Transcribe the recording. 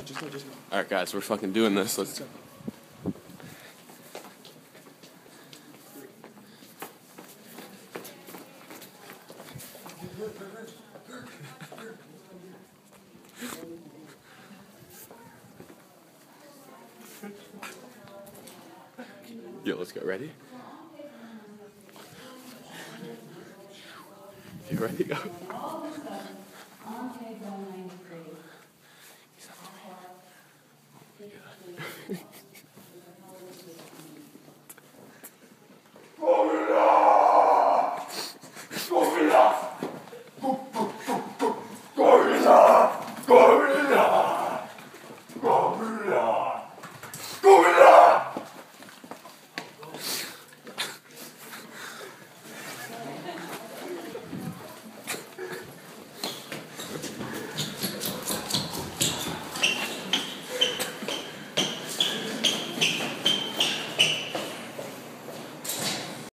Just go. Alright, guys, we're fucking doing this. Let's go. Yo, let's go. Ready? You ready? Go.